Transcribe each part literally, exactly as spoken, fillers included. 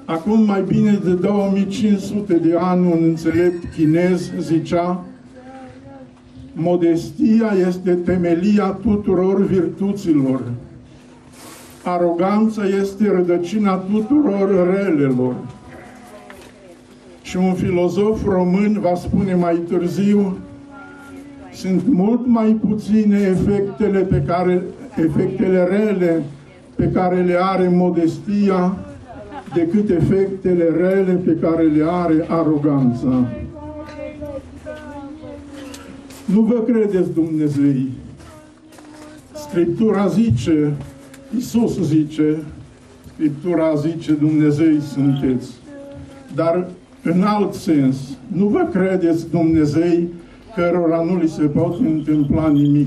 Acum mai bine de două mii cinci sute de ani, un înțelept chinez zicea: modestia este temelia tuturor virtuților. Aroganța este rădăcina tuturor relelor. Și un filozof român va spune mai târziu: sunt mult mai puține efectele pe care, efectele rele pe care le are modestia decât efectele rele pe care le are aroganța. Nu vă credeți Dumnezei. Scriptura zice, Iisus zice, Scriptura zice, Dumnezei sunteți. Dar în alt sens, nu vă credeți Dumnezei cărora nu li se poate întâmpla nimic.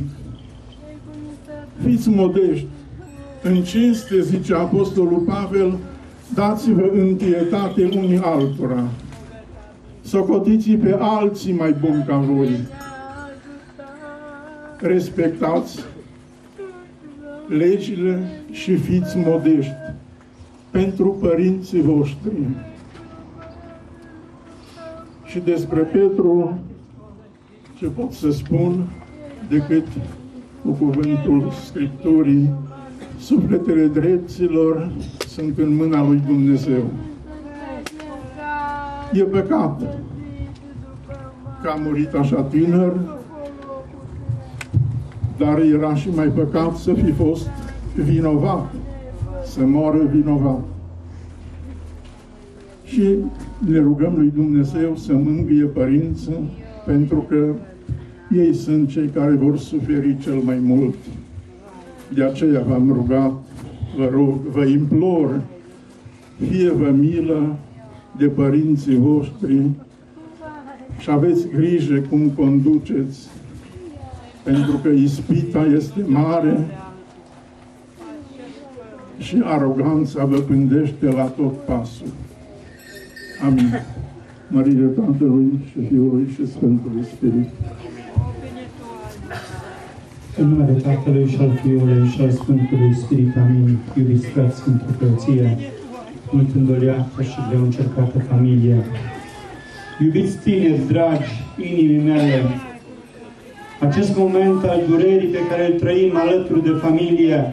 Fiți modești. În cinste, zice Apostolul Pavel, dați-vă întietate unii altora. Socotiți pe alții mai buni ca voi. Respectați legile și fiți modești pentru părinții voștri. Și despre Petru, ce pot să spun decât cu cuvântul Scripturii: sufletele drepților sunt în mâna lui Dumnezeu. E păcat că a murit așa tânăr, dar era și mai păcat să fi fost vinovat, să moară vinovat. Și ne rugăm lui Dumnezeu să mângâie părinții, pentru că ei sunt cei care vor suferi cel mai mult. De aceea v-am rugat, vă rog, vă implor, fie-vă milă de părinții voștri și aveți grijă cum conduceți, pentru că ispita este mare și aroganța vă pândește la tot pasul. Amin. Mărie Tatălui și Fiului și Sfântului Spirit. În numele Tatălui și al Fiului și al Sfântului Spirit. Amin. Iubiți frați într-o preoție, mult îndoliată și greu încercată familie. Iubiți tineri, dragi, inimii mele, acest moment al durerii pe care îl trăim alături de familie,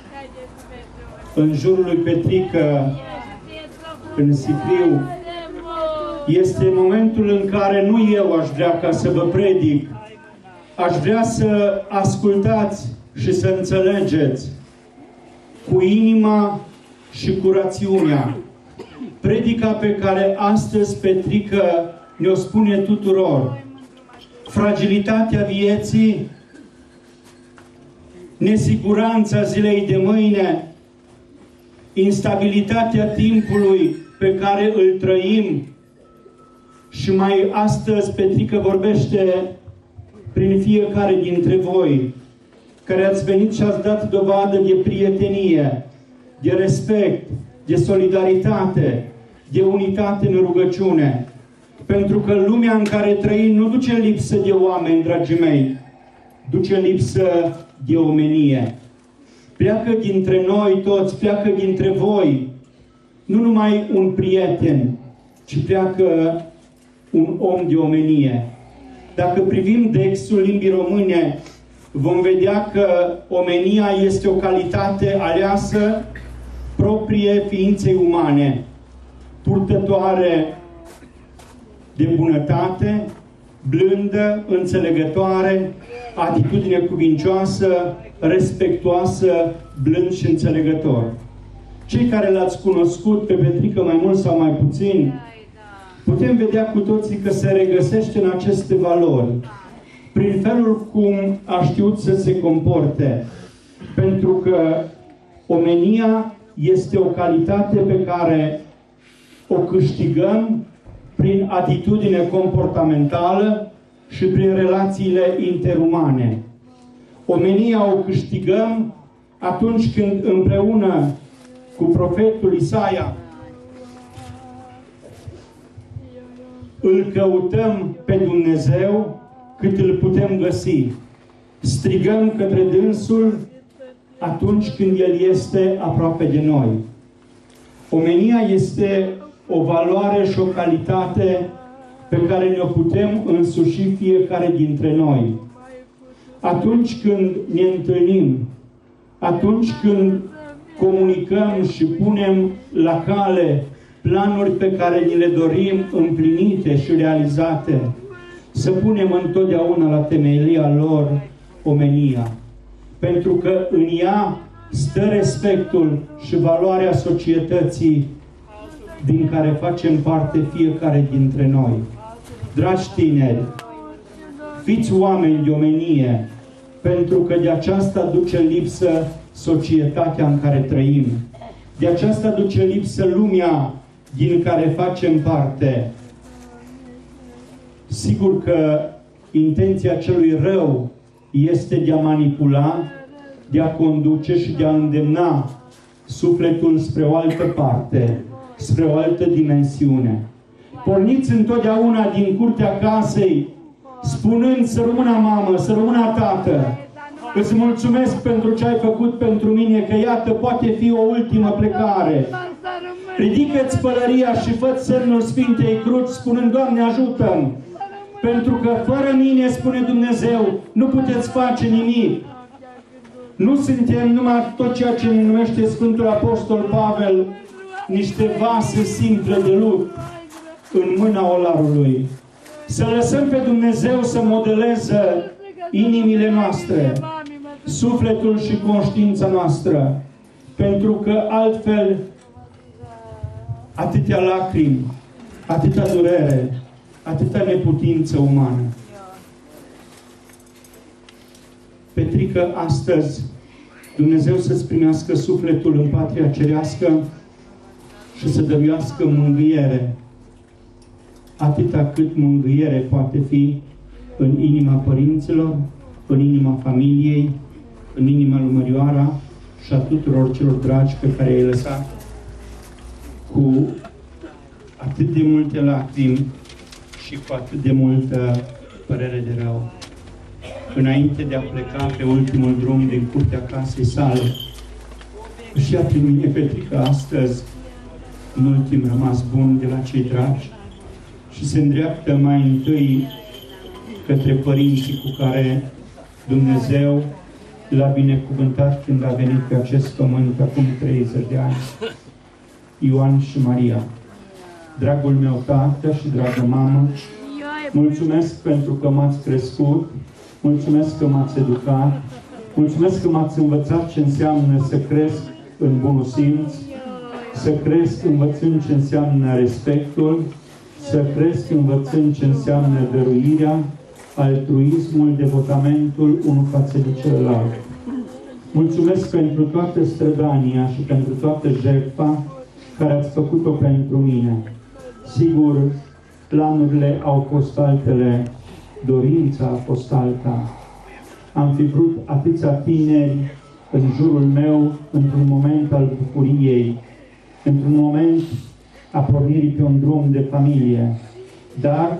în jurul lui Petrică, în Sicriu, este momentul în care nu eu aș vrea ca să vă predic, aș vrea să ascultați și să înțelegeți cu inima și cu rațiunea predica pe care astăzi Petrică ne-o spune tuturor. Fragilitatea vieții, nesiguranța zilei de mâine, instabilitatea timpului pe care îl trăim. Și mai astăzi Petrică vorbește prin fiecare dintre voi, care ați venit și ați dat dovadă de prietenie, de respect, de solidaritate, de unitate în rugăciune. Pentru că lumea în care trăim nu duce lipsă de oameni, dragii mei, duce lipsă de omenie. Pleacă dintre noi toți, pleacă dintre voi, nu numai un prieten, ci pleacă un om de omenie. Dacă privim textul limbii române, vom vedea că omenia este o calitate aleasă proprie ființei umane, purtătoare de bunătate, blândă, înțelegătoare, atitudine cuvincioasă, respectuoasă, blând și înțelegător. Cei care l-ați cunoscut pe Petrică mai mult sau mai puțin, putem vedea cu toții că se regăsește în aceste valori, prin felul cum a știut să se comporte. Pentru că omenia este o calitate pe care o câștigăm prin atitudine comportamentală și prin relațiile interumane. Omenia o câștigăm atunci când împreună cu profetul Isaia îl căutăm pe Dumnezeu cât îl putem găsi. Strigăm către dânsul atunci când El este aproape de noi. Omenia este o valoare și o calitate pe care ne-o putem însuși fiecare dintre noi. Atunci când ne întâlnim, atunci când comunicăm și punem la cale planuri pe care ni le dorim împlinite și realizate, să punem întotdeauna la temelia lor omenia. Pentru că în ea stă respectul și valoarea societății din care facem parte fiecare dintre noi. Dragi tineri, fiți oameni de omenie, pentru că de aceasta duce lipsă societatea în care trăim. De aceasta duce lipsă lumea din care facem parte. Sigur că intenția celui rău este de a manipula, de a conduce și de a îndemna sufletul spre o altă parte, spre o altă dimensiune. Porniți întotdeauna din curtea casei, spunând: să rămână mamă, să rămână tată, îți mulțumesc pentru ce ai făcut pentru mine, că iată poate fi o ultimă plecare. Ridică-ți pălăria și fă-ți semnul Sfintei Cruci, spunând: Doamne, ajută-mi! Pentru că fără mine, spune Dumnezeu, nu puteți face nimic. Nu suntem numai tot ceea ce ne numește Sfântul Apostol Pavel, niște vase simple de lut în mâna olarului. Să lăsăm pe Dumnezeu să modeleze inimile noastre, sufletul și conștiința noastră, pentru că altfel atâtea lacrimi, atâta durere, atâta neputință umană. Petrică, astăzi Dumnezeu să-ți primească sufletul în patria cerească și să dăruiască mângâiere, atâta cât mângâiere poate fi în inima părinților, în inima familiei, în inima lui Mărioara și a tuturor celor dragi pe care i-ai lăsat cu atât de multe lacrimi și cu atât de multă părere de rău. Înainte de a pleca pe ultimul drum din curtea casei sale, își ia prin mine Petrica astăzi un ultim rămas bun de la cei dragi și se îndreaptă mai întâi către părinții cu care Dumnezeu l-a binecuvântat când a venit pe acest pământ acum treizeci de ani, Ioan și Maria. Dragul meu tată și dragă mamă, mulțumesc pentru că m-ați crescut, mulțumesc că m-ați educat, mulțumesc că m-ați învățat ce înseamnă să cresc în bunul simț, să cresc învățând ce înseamnă respectul, să cresc învățând ce înseamnă dăruirea, altruismul, devotamentul unul față de celălalt. Mulțumesc pentru toată strădania și pentru toată jertfa care ați făcut-o pentru mine. Sigur, planurile au fost altele, dorința a fost alta. Am fi vrut atâția tineri în jurul meu într-un moment al bucuriei, într-un moment a pornirii pe un drum de familie. Dar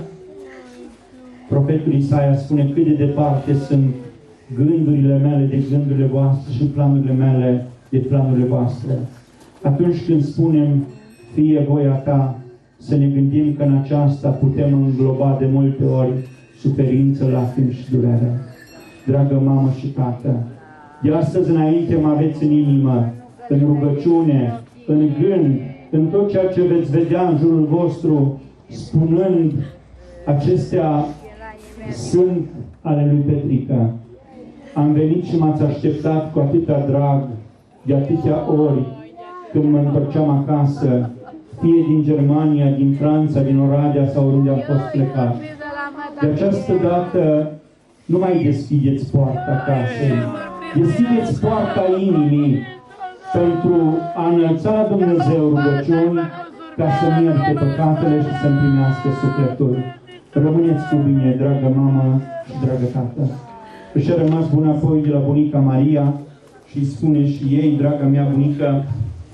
profetul Isaia spune cât de departe sunt gândurile mele de gândurile voastre și planurile mele de planurile voastre. Atunci când spunem fie voia ta, să ne gândim că în aceasta putem îngloba de multe ori suferință, lacrimi și durere. Dragă mamă și tată, de astăzi înainte mă aveți în inimă, în rugăciune, în gând, în tot ceea ce veți vedea în jurul vostru, spunând acestea sunt ale lui Petrica. Am venit și m-ați așteptat cu atâta drag, de atâtea ori, când mă întorceam acasă, fie din Germania, din Franța, din Oradea sau oriunde am fost plecat. De această dată nu mai deschideți poarta casei, deschideți poarta inimii pentru a înălța la Dumnezeu rugăciuni ca să-mi ierte păcatele și să-mi primească sufletul. Rămâneți cu bine, dragă mamă și dragă tată. Își a rămas bun apoi de la bunica Maria și îi spune și ei, draga mea bunică,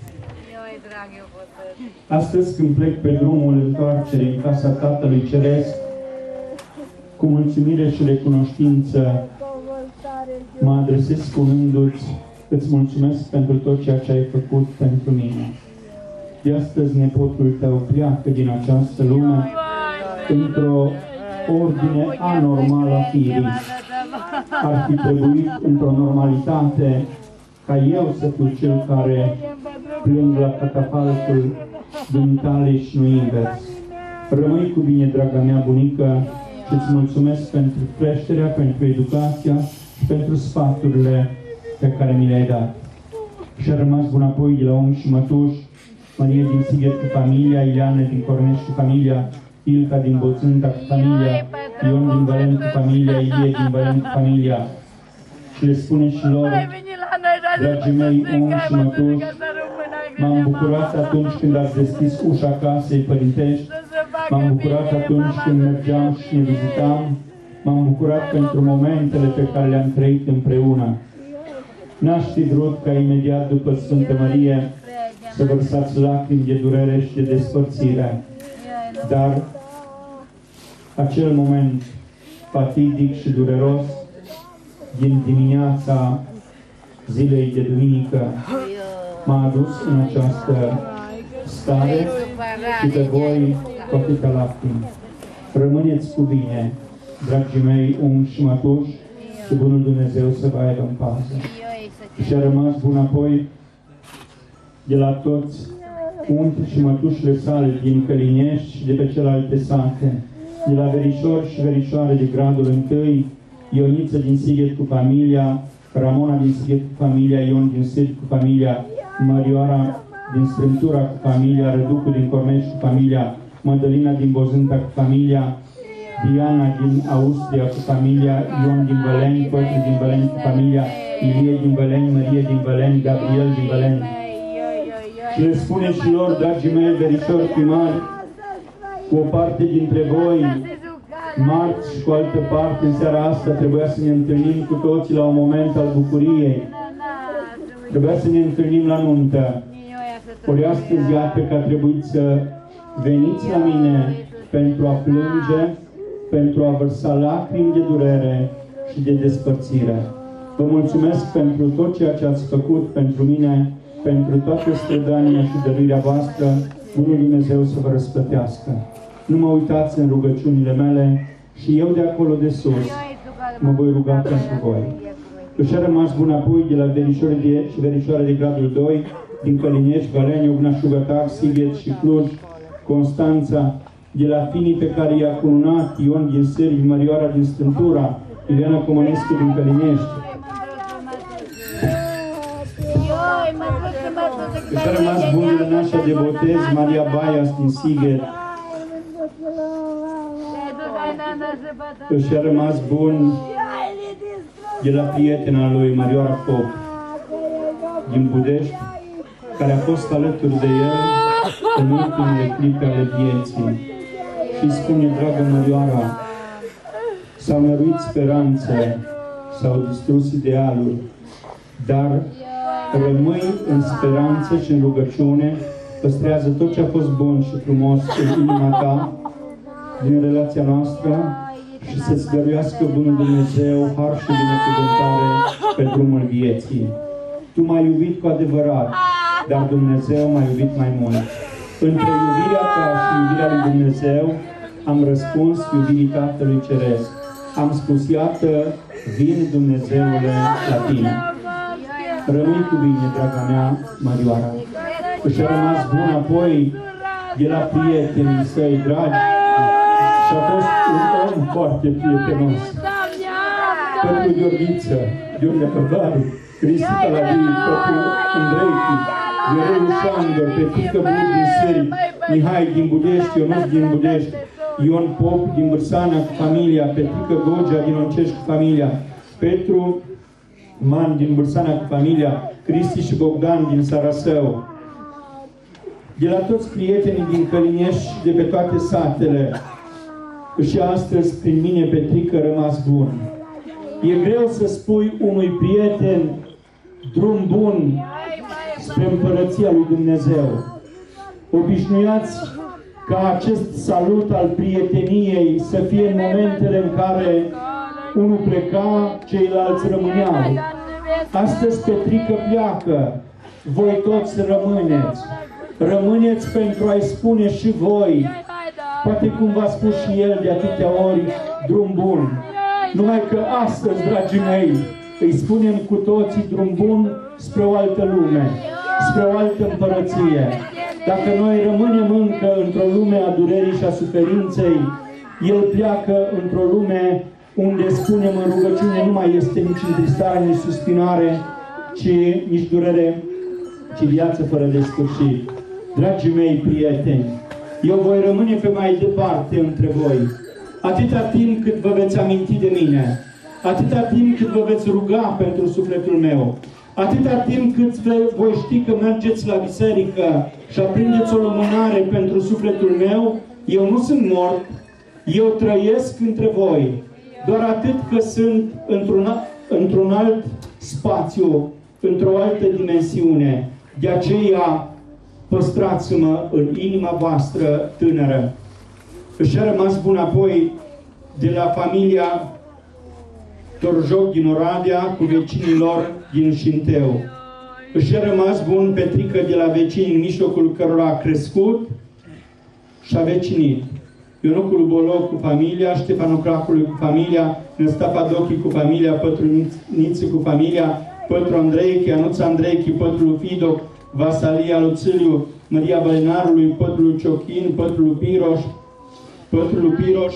astăzi când plec pe drumul întoarcerii în casa Tatălui Ceresc, cu mulțumire și recunoștință, mă adresez spunându-ți, îți mulțumesc pentru tot ceea ce ai făcut pentru mine. de astăzi nepotul tău pleacă din această lume într-o ordine anormală a firii. Ar fi trebuit într-o normalitate ca eu să fiu cel care plâng la catafalcul dumitale și nu invers. Rămâi cu bine, draga mea bunică, și îți mulțumesc pentru creșterea, pentru educația și pentru sfaturile pe care mi le-ai dat. Și a rămas bun apoi de la om și mătuș, Maria din Sighet cu familia, Ileana din Corneș cu familia, Ilca din Boțânta cu familia, Ion din Valen cu familia, Ilie din Valen cu familia. Și le spune și lor, dragii mei, om și mătuși, m-am bucurat atunci când ați deschis ușa casei părintești, m-am bucurat atunci când mergeam și ne vizitam, m-am bucurat pentru momentele pe care le-am trăit împreună. N-aș fi vrut ca imediat după Sfântă Mărie să vărsați lacrimi de durere și de despărțire, dar acel moment fatidic și dureros din dimineața zilei de duminică m-a adus în această stare și pe voi cu atâtea lacrimi. Rămâneți cu bine, dragii mei, unchi și mătuși, și Bunul Dumnezeu să vă aibă în pază. Și a rămas bun apoi de la toți unchi și mătușile sale din Călinești și de pe celelalte sate, de la verișori și verișoare de gradul întâi, Ioniță din Sighet cu familia, Ramona din Sighet cu familia, Ion din Sighet cu familia, Marioara din Strântura cu familia, Răducu din Corneș cu familia, Mădălina din Bozânta cu familia, Diana din Austria cu familia, Ion din Văleni, Cosme din Văleni cu familia, Ilie din Văleni, Marie din Văleni, Gabriel din Văleni. Și le spune și lor, dragii mei verișori primari, cu o parte dintre voi, marți și cu altă parte, în seara asta, trebuia să ne întâlnim cu toții la un moment al bucuriei. Trebuia să ne întâlnim la nuntă. Ori astăzi, iată că a trebuit să veniți la mine pentru a plânge, pentru a vărsa lacrimi de durere și de despărțire. Vă mulțumesc pentru tot ceea ce ați făcut pentru mine, pentru toată strădania și dăruirea voastră. Bunul Dumnezeu să vă răsplătească. Nu mă uitați în rugăciunile mele și eu de acolo de sus mă voi ruga pentru voi. Își a rămas bun apoi de la verișoare de, și verișoare de gradul doi, din Călinești, Valeni, Ognașugătac, Sighet și Cluj, Constanța, de la finii pe care i-a cununat Ion din Sârbi, Mărioara din Stântura, Ileana Comănescu din Călinești. Își a rămas bun de nașa de botez, Maria Baias din Sighet. Își a rămas bun de la prietena lui, Marioara Pop, din Budești, care a fost alături de el în ultimele clipe ale vieții. Și spune, dragă Marioara, s-au năruit speranțe, s-au distrus idealuri, dar rămâi în speranță și în rugăciune, păstrează tot ce a fost bun și frumos în inima ta, din relația noastră, și să-ți dăruiască Bunul Dumnezeu har și binecuvântare pe drumul vieții. Tu m-ai iubit cu adevărat, dar Dumnezeu m-a iubit mai mult. Între iubirea ta și iubirea lui Dumnezeu am răspuns iubirii Tatălui Ceresc. Am spus, iată, vin Dumnezeule la tine. Rămâi cu bine, draga mea, Marioara. Își a rămas bun apoi de la prietenii săi dragi și a fost un om foarte prietenos. Pentru Gheorghiță, Gheorghe Căldaru, Cristi Paladii, pentru Andreichi, Viorelu Șandor, Petrică Bur din Sârbi, Mihai din Budești, Ionuț din Budești, Ion Pop din Bârsana cu familia, Petrică Gogea din Oncești cu familia, Petru Man din Bârsana cu familia, Cristi și Bogdan din Sarasău. De la toți prietenii din Călinești și de pe toate satele, și astăzi prin mine, Petrică, rămas bun. E greu să spui unui prieten drum bun spre Împărăția lui Dumnezeu. Obișnuiați ca acest salut al prieteniei să fie în momentele în care unul pleca, ceilalți rămâneau. Astăzi Petrică pleacă, voi toți rămâneți. Rămâneți pentru a-i spune și voi, poate cum v-a spus și el de atâtea ori, drum bun. Numai că astăzi, dragii mei, îi spunem cu toții drum bun spre o altă lume, spre o altă împărăție. Dacă noi rămânem încă într-o lume a durerii și a suferinței, el pleacă într-o lume unde, spunem în rugăciune, nu mai este nici întristare, nici suspinare, ci nici durere, ci viață fără de sfârșit. Dragii mei prieteni, eu voi rămâne pe mai departe între voi, atâta timp cât vă veți aminti de mine, atâta timp cât vă veți ruga pentru sufletul meu, atâta timp cât voi ști că mergeți la biserică și aprindeți o lumânare pentru sufletul meu, eu nu sunt mort, eu trăiesc între voi, doar atât că sunt într-un într-un alt spațiu, într-o altă dimensiune. De aceea, păstrați-mă în inima voastră tânără. Își a rămas bun apoi de la familia Torjoc din Oradea cu vecinii lor din Șinteu. Își a rămas bun Petrică de la vecini, în mijlocul cărora a crescut și a vecinit. Ionocul Bolog cu familia, Ștefanul Cracului cu familia, Năstapadochi cu familia, Pătru Niță cu familia, Pătru Andreichi, Anuța Andreichi, Pătru Fidoc, Vasalia Luțiliu, Maria Bălenarului, Pătru Ciochin, Pătru Piroș, Pătru Piroș,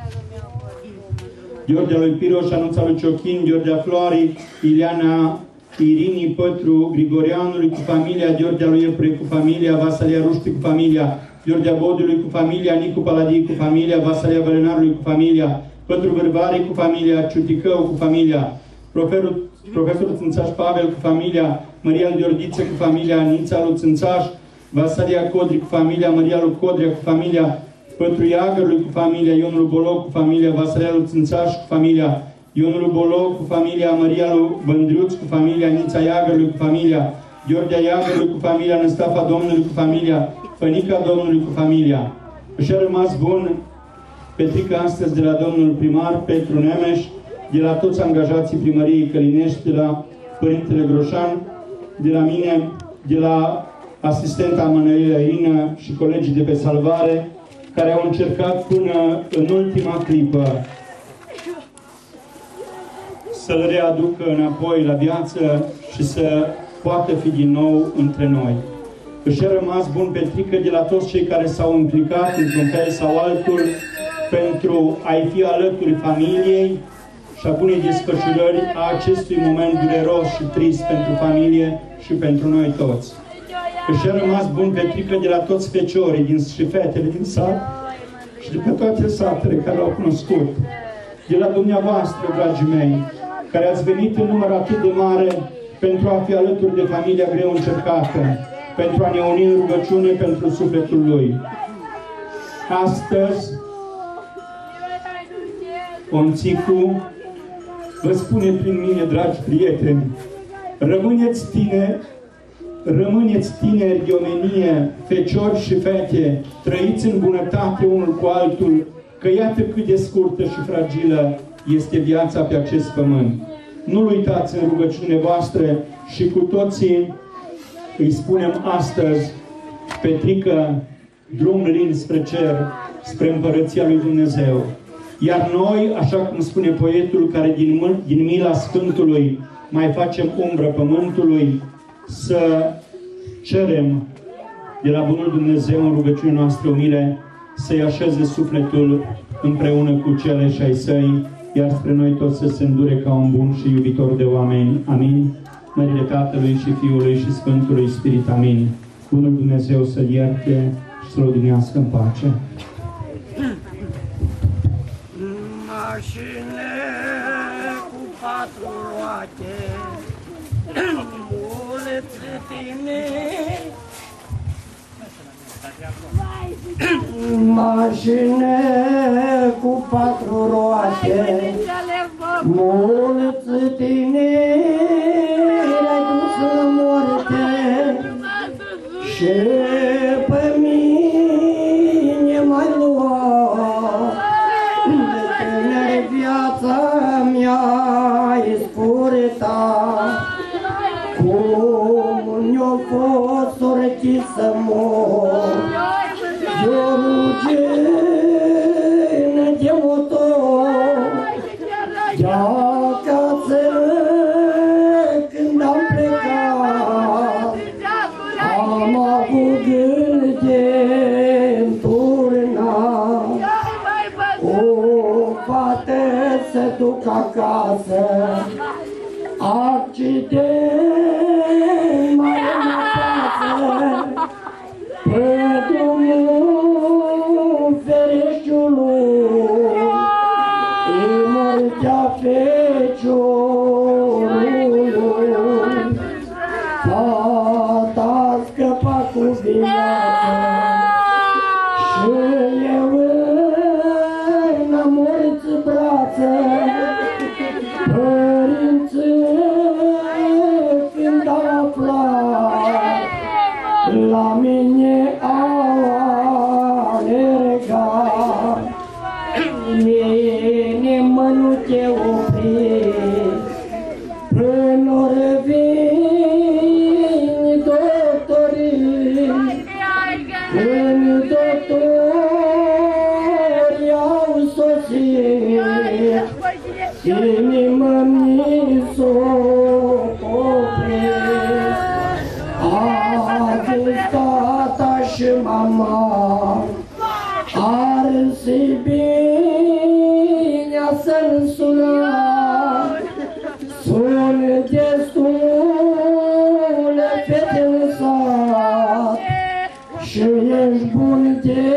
Gheorghea lui Piroș, Anuța lui Ciochin, Gheorghea Florii, Ileana Irinii, Pătru Grigorianului cu familia, Gheorghea lui Epre cu familia, Vasalia Ruști cu familia, Gheorghea Bodului cu familia, Nicu Paladii cu familia, Vasalia Bălenarului cu familia, Pătru Vârvari cu familia, Ciuticău cu familia, Profesorul, profesorul Țânțaș Pavel cu familia, Maria Diordiță cu familia, Nița lui Țânțaș, Vasalia Codri cu familia, Maria lui Codrea cu familia, Pătru Iagărului cu familia, Ionul Bolog cu familia, Vasalia lui Țânțaș cu familia, Ionul Bolog cu familia, Maria lui Bândriuț cu familia, Nița Iagărului cu familia, Gheorghea Iagărului cu familia, Năstafa Domnului cu familia, Fănica Domnului cu familia. Și a rămas bun Petrica astăzi de la domnul primar Petru Nemeș, de la toți angajații primăriei Călinești, de la Părintele Groșan, de la mine, de la asistenta Mănăirea Irina și colegii de pe salvare, care au încercat până în ultima clipă să-l readucă înapoi la viață și să poată fi din nou între noi. Își a rămas bun Petrică de la toți cei care s-au implicat într-un fel sau altul pentru a-i fi alături familiei și a bunei desfășurări a acestui moment dureros și trist pentru familie și pentru noi toți. Își a rămas bun Petrică de la toți feciorii din, și fetele din sat și de pe toate satele care l-au cunoscut. De la dumneavoastră, dragii mei, care ați venit în număr atât de mare pentru a fi alături de familia greu încercată, pentru a ne uni în rugăciune pentru sufletul lui. Astăzi, Onțicu vă spune prin mine, dragi prieteni, rămâneți tineri, rămâneți tineri de omenie, feciori și fete, trăiți în bunătate unul cu altul, că iată cât de scurtă și fragilă este viața pe acest pământ. Nu-l uitați în rugăciunile voastre și cu toții îi spunem astăzi, Petrică, drum lin spre cer, spre Împărăția lui Dumnezeu. Iar noi, așa cum spune poetul, care din, din mila Sfântului mai facem umbră pământului, să cerem de la Bunul Dumnezeu în rugăciunea noastră umile să-i așeze sufletul împreună cu cele și ai săi, iar spre noi toți să se îndure ca un bun și iubitor de oameni. Amin. Mările Tatălui și Fiului și Sfântului Spirit. Amin. Bunul Dumnezeu să-l ierte și să-l odinească în pace. Mașină cu patru roate, mulți tine. Mașină cu patru roate, mulți tineri ai dus în moarte și pe mine m-ai luat. De tânăr viața mi-ai spurtat, cum ne-o fost sortit să mor. acasă, accident mai mă pasă, pe drumul Fereștiului, e moartea feciorului. Fata a scăpat cu viață și eu în morți brață. Părinții când au aflat, la mine au alergat. Inima nu te opri, până ori vin doctorii, când doctorii au sosit, inima mi s-o oprit. Azi tata și mama ar fi bine să-l sunat, sunt destule fete în sat și ești bun de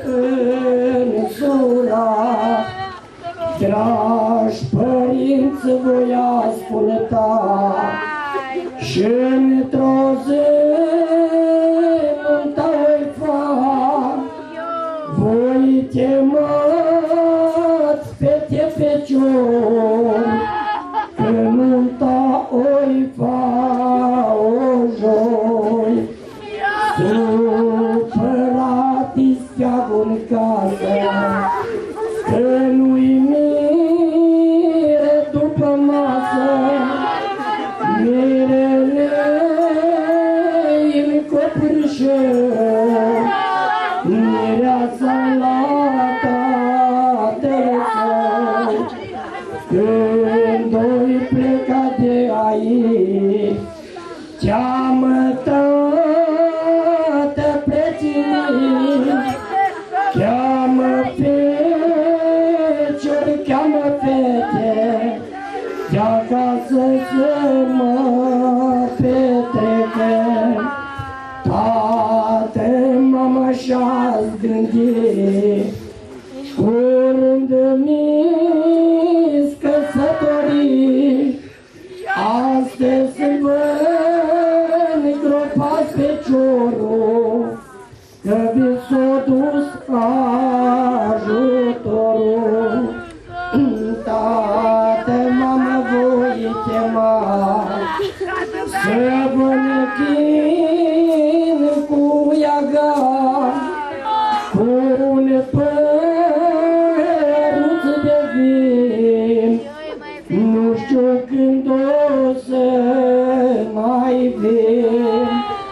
însurat. Dragi părinți, voi asculta și într-o zi nunta voi fac. Voi chemați fete feciori, că nunta oi fa o joi. Supărat-i steagul în casă, că nu-i mire după masă. Mirele-i în copârșeu, mireasa la tatăl său. Când oi pleca de aici, cheamă tată preținit, cheamă feciori, cheamă fete, de acasă să mă petrece. Tată, mama și-ați gândit, curând mi-s căsătorit. Astăzi vă îngropați feciorul, că vi s-o dus ajutorul. Tată, mamă, voi chema să vă nechin cu iaga, cu un păruț de vin. Nu știu când o să mai vin.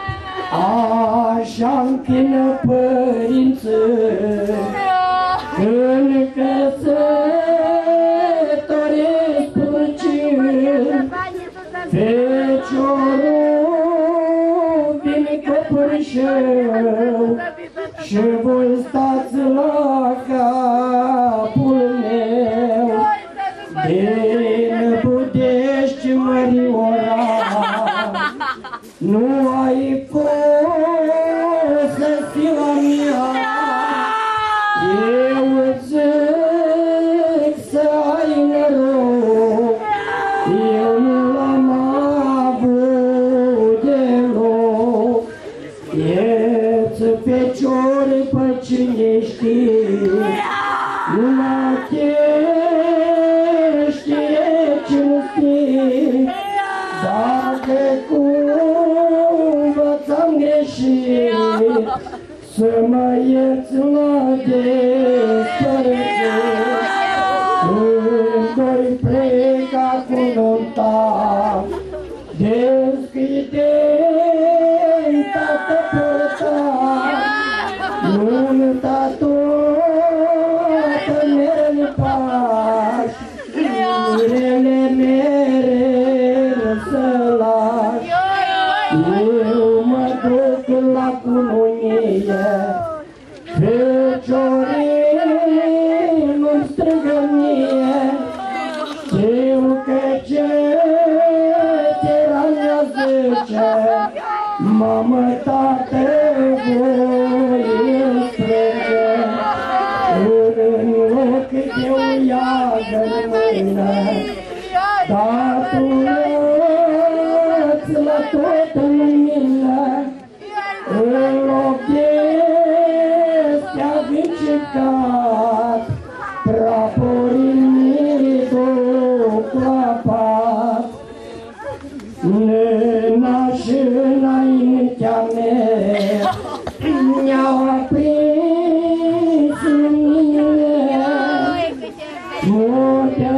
Așa închină părinții când căsătoresc pruncini. Feciorul vine copârșeu și voi stați la capul meu. Din Budești, Măriora, nu ai fost să fiu a mea. Eu îți zic să ai noroc, eu nu l-am avut deloc. E-ți fecior pe cine știe, numai te știe cinstit. Dacă cumva ți-am greșit, să mă ierți la despărțit. Când voi pleca cu nunta, deschide-i tată porta. Nunta toată mereu pași, mirele mereu să lași. Eu mă duc la cununie, feciorii nu-mi strigă mie, te Mamă, tată, voi înstrângă, în loc de o iagă în mână, dar tu lăți la tot în lumină, în loc de stea gâncicat, praporii mi duc la pat. Nena și înaintea mea mi-au aprins în mine moartea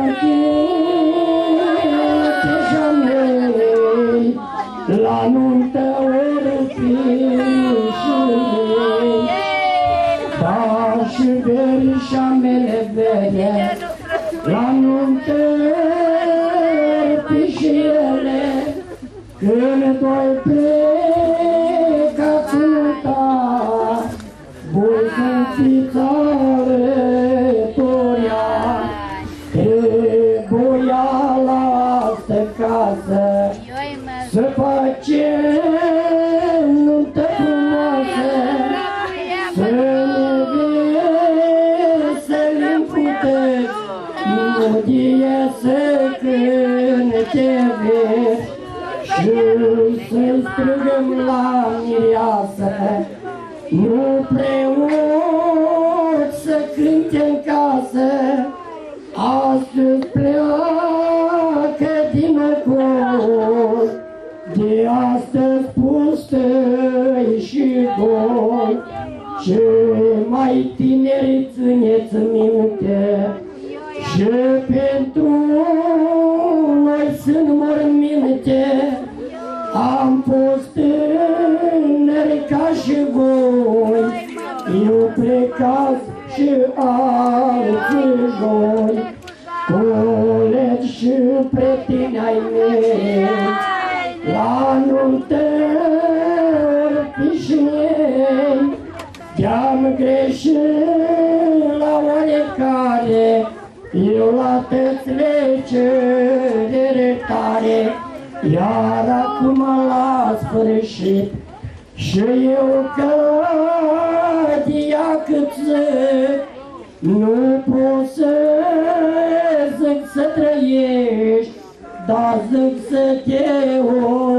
deja mei, la nuntă ori fi și mei, dar și verișa mele vede, la nuntă ori fi și ele, când voi pleca ținta, voi să-nțița rătoria, trebuia la asta casă, să facem nuntă frumoasă, să ne veselim puteți, melodie să cânte vezi, și să-i strângem la mireasă, nu preoți să cânte în casă, astăzi pleacă din ocol, de astăzi pustăi și gol, ce mai tineri țineți minte, și pentru noi sunt morminte, am fost tânări ca și voi, eu plecați și alții joi, colegi și prieteni ai mei, la nuntă ori și ei, de-am greșit la oarecare, eu la tățile cerere tare, iar acum la sfârșit, și eu că dia cât zic, nu pot să zic să trăiești, dar zic să te